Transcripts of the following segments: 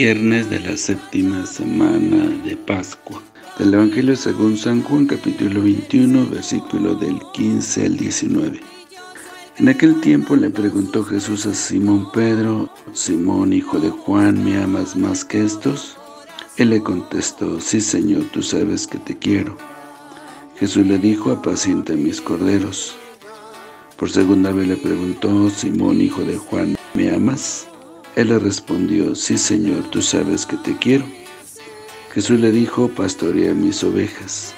Viernes de la séptima semana de Pascua. Del Evangelio según San Juan, capítulo 21, versículo del 15 al 19. En aquel tiempo le preguntó Jesús a Simón Pedro: Simón, hijo de Juan, ¿me amas más que estos? Él le contestó: Sí, Señor, tú sabes que te quiero. Jesús le dijo: apacienta mis corderos. Por segunda vez le preguntó: Simón, hijo de Juan, ¿me amas? Él le respondió: Sí, Señor, tú sabes que te quiero. Jesús le dijo: pastorea mis ovejas.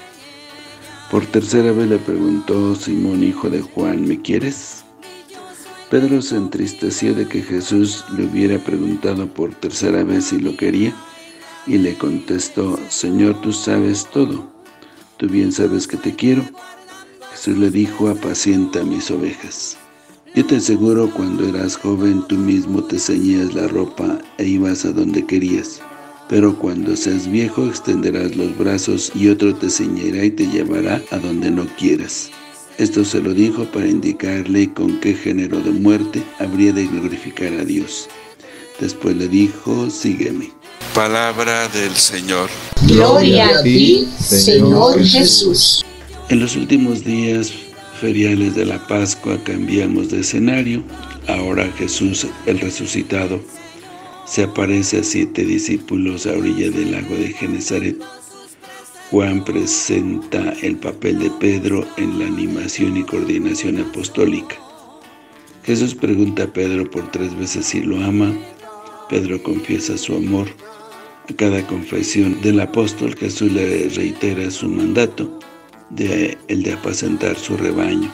Por tercera vez le preguntó: Simón, hijo de Juan, ¿me quieres? Pedro se entristeció de que Jesús le hubiera preguntado por tercera vez si lo quería, y le contestó: Señor, tú sabes todo, tú bien sabes que te quiero. Jesús le dijo: apacienta mis ovejas. Yo te aseguro, cuando eras joven, tú mismo te ceñías la ropa e ibas a donde querías. Pero cuando seas viejo, extenderás los brazos y otro te ceñirá y te llevará a donde no quieras. Esto se lo dijo para indicarle con qué género de muerte habría de glorificar a Dios. Después le dijo: sígueme. Palabra del Señor. Gloria a ti, Señor Jesús. En los últimos días feriales de la Pascua cambiamos de escenario. Ahora Jesús, el resucitado, se aparece a 7 discípulos a orilla del lago de Genesaret. Juan presenta el papel de Pedro en la animación y coordinación apostólica. Jesús pregunta a Pedro por 3 veces si lo ama. Pedro confiesa su amor. A cada confesión del apóstol, Jesús le reitera su mandato, el de apacentar su rebaño.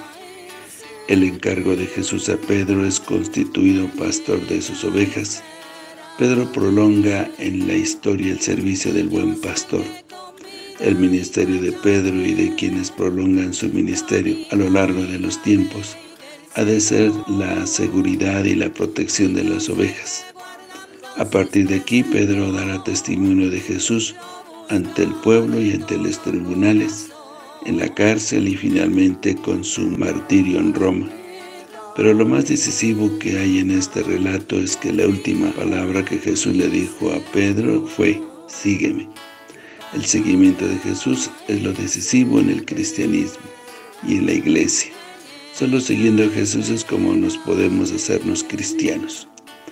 El encargo de Jesús a Pedro es constituido pastor de sus ovejas. Pedro prolonga en la historia el servicio del buen pastor. El ministerio de Pedro y de quienes prolongan su ministerio a lo largo de los tiempos ha de ser la seguridad y la protección de las ovejas. A partir de aquí, Pedro dará testimonio de Jesús ante el pueblo y ante los tribunales, en la cárcel y finalmente con su martirio en Roma. Pero lo más decisivo que hay en este relato es que la última palabra que Jesús le dijo a Pedro fue: sígueme. El seguimiento de Jesús es lo decisivo en el cristianismo y en la iglesia. Solo siguiendo a Jesús es como nos podemos hacernos cristianos.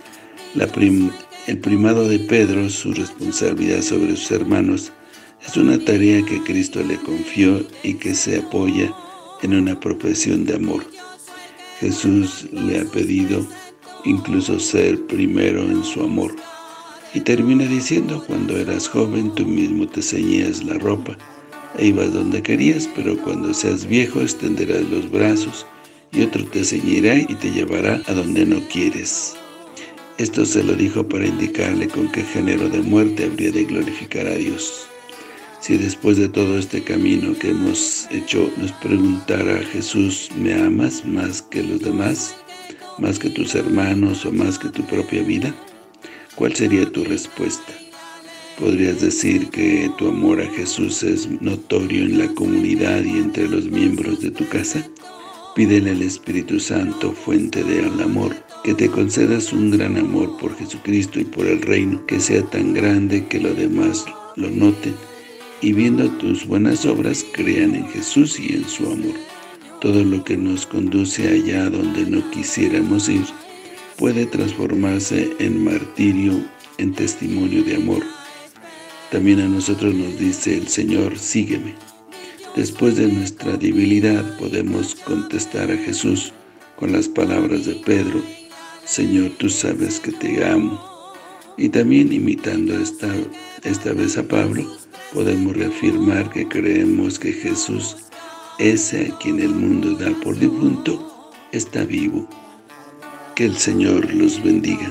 El primado de Pedro, su responsabilidad sobre sus hermanos, es una tarea que Cristo le confió y que se apoya en una profesión de amor. Jesús le ha pedido incluso ser primero en su amor. Y termina diciendo: cuando eras joven, tú mismo te ceñías la ropa e ibas donde querías, pero cuando seas viejo, extenderás los brazos y otro te ceñirá y te llevará a donde no quieres. Esto se lo dijo para indicarle con qué género de muerte habría de glorificar a Dios. Si después de todo este camino que hemos hecho nos preguntara Jesús: ¿me amas más que los demás? ¿Más que tus hermanos o más que tu propia vida? ¿Cuál sería tu respuesta? ¿Podrías decir que tu amor a Jesús es notorio en la comunidad y entre los miembros de tu casa? Pídele al Espíritu Santo, fuente del amor, que te concedas un gran amor por Jesucristo y por el reino, que sea tan grande que los demás lo noten y, viendo tus buenas obras, crean en Jesús y en su amor. Todo lo que nos conduce allá donde no quisiéramos ir puede transformarse en martirio, en testimonio de amor. También a nosotros nos dice el Señor: sígueme. Después de nuestra debilidad podemos contestar a Jesús con las palabras de Pedro: Señor, tú sabes que te amo. Y también, imitando esta vez a Pablo, podemos reafirmar que creemos que Jesús, ese a quien el mundo da por difunto, está vivo. Que el Señor los bendiga.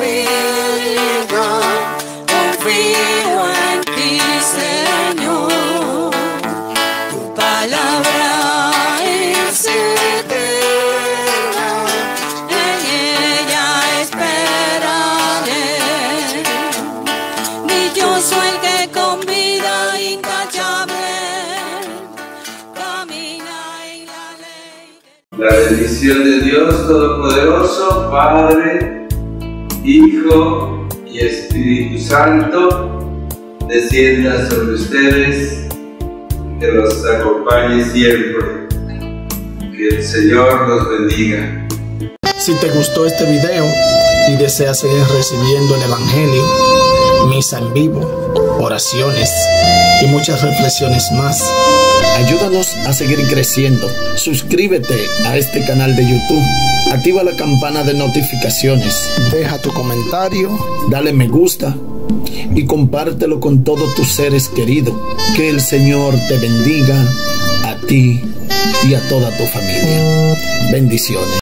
Confío en ti, Señor. Tu palabra es eterna, en ella esperaré. Dichoso el que con vida intachable camina en la ley. La bendición de Dios Todopoderoso, Padre, Hijo y Espíritu Santo descienda sobre ustedes, que los acompañe siempre. Que el Señor los bendiga. Si te gustó este video y deseas seguir recibiendo el Evangelio, misa en vivo, oraciones y muchas reflexiones más, ayúdanos a seguir creciendo. Suscríbete a este canal de YouTube, activa la campana de notificaciones, deja tu comentario, dale me gusta y compártelo con todos tus seres queridos. Que el Señor te bendiga a ti y a toda tu familia. Bendiciones.